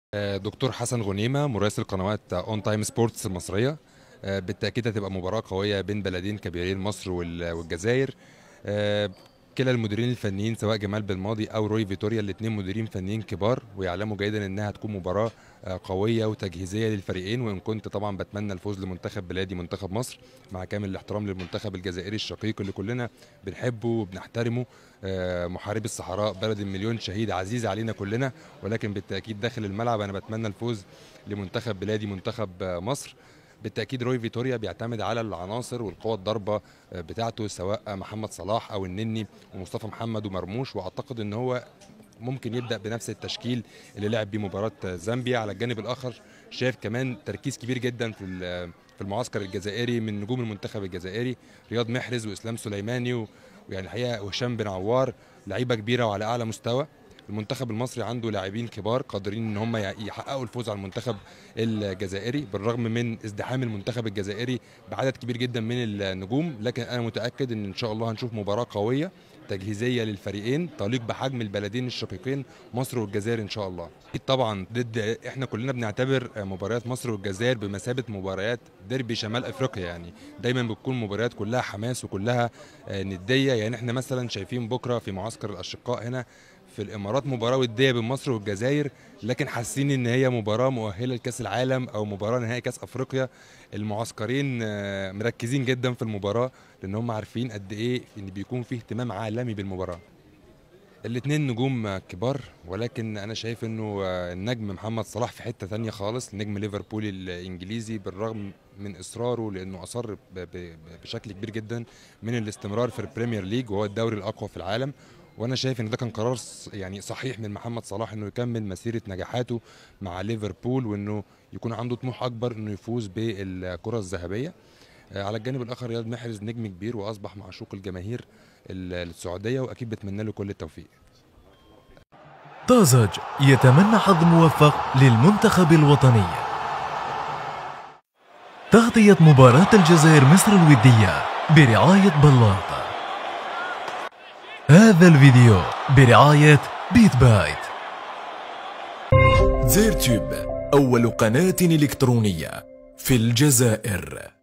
دكتور حسن غنيمة مراسل قنوات اون تايم سبورتس المصرية. بالتأكيد هتبقى مباراة قوية بين بلدين كبيرين، مصر والجزائر. كلا المديرين الفنيين سواء جمال بالماضي او روي فيتوريا، الاثنين مديرين فنيين كبار ويعلموا جيدا انها هتكون مباراة قوية وتجهيزية للفريقين. وان كنت طبعا بتمنى الفوز لمنتخب بلادي منتخب مصر، مع كامل الاحترام للمنتخب الجزائري الشقيق اللي كلنا بنحبه وبنحترمه. محارب الصحراء، بلد المليون شهيد، عزيز علينا كلنا، ولكن بالتأكيد داخل الملعب انا بتمنى الفوز لمنتخب بلادي منتخب مصر. بالتاكيد روي فيتوريا بيعتمد على العناصر والقوى الضربه بتاعته، سواء محمد صلاح او النني ومصطفى محمد ومرموش، واعتقد ان هو ممكن يبدا بنفس التشكيل اللي لعب بيه مباراه زامبيا. على الجانب الاخر شايف كمان تركيز كبير جدا في المعسكر الجزائري من نجوم المنتخب الجزائري، رياض محرز واسلام سليماني ويعني الحقيقه وهشام بن عوار، لعيبه كبيره وعلى اعلى مستوى. المنتخب المصري عنده لاعبين كبار قادرين ان هم يحققوا الفوز على المنتخب الجزائري، بالرغم من ازدحام المنتخب الجزائري بعدد كبير جدا من النجوم. لكن انا متاكد ان شاء الله هنشوف مباراه قويه تجهيزيه للفريقين تليق بحجم البلدين الشقيقين مصر والجزائر ان شاء الله. طبعا احنا كلنا بنعتبر مباريات مصر والجزائر بمثابه مباريات ديربي شمال افريقيا، يعني دايما بتكون مباريات كلها حماس وكلها نديه. يعني احنا مثلا شايفين بكره في معسكر الاشقاء هنا في الامارات مباراه وديه بين مصر والجزائر، لكن حاسين ان هي مباراه مؤهله لكاس العالم او مباراه نهائي كاس افريقيا. المعسكرين مركزين جدا في المباراه، لان هم عارفين قد ايه ان بيكون فيه اهتمام عالمي بالمباراه. الاثنين نجوم كبار، ولكن انا شايف انه النجم محمد صلاح في حته ثانيه خالص، نجم ليفربول الانجليزي، بالرغم من اصراره لانه اصر بشكل كبير جدا من الاستمرار في البريمير ليج وهو الدوري الاقوى في العالم. وانا شايف ان ده كان قرار يعني صحيح من محمد صلاح انه يكمل مسيره نجاحاته مع ليفربول، وانه يكون عنده طموح اكبر انه يفوز بالكره الذهبيه. على الجانب الاخر رياض محرز نجم كبير واصبح معشوق الجماهير السعوديه، واكيد بتمنى له كل التوفيق. طازج يتمنى حظ موفق للمنتخب الوطني. تغطية مباراة الجزائر مصر الودية برعاية بلاط. هذا الفيديو برعاية بيت بايت. زيرتيوب أول قناة إلكترونية في الجزائر.